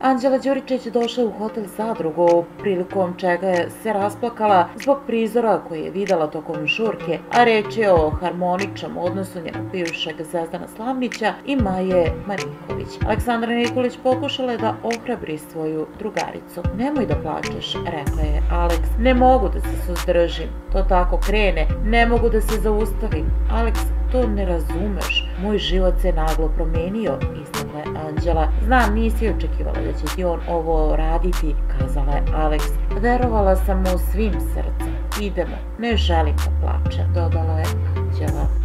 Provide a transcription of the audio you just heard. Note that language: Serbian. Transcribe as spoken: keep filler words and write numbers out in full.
Anđela Đuričić došla je u hotel Zadrugu, prilikom čega je se rasplakala zbog prizora koji je videla tokom žurke, a reč je o harmoničnom odnosu njenog bivšeg Zvezdana Slavnića i Maje Marinković. Aleksandra Nikolić pokušala je da ohrabri svoju drugaricu. Nemoj da plačeš, rekla je Aleks. Ne mogu da se suzdržim. To tako krene. Ne mogu da se zaustavim. Aleks, to ne razumeš. Moj život se naglo promenio, istakla je Anđela. Znam, nisi očekivala da će ti on ovo raditi, kazala je Aleks. Verovala sam mu svim srcem. Idemo, ne želim da plačem, dodala je Anđela.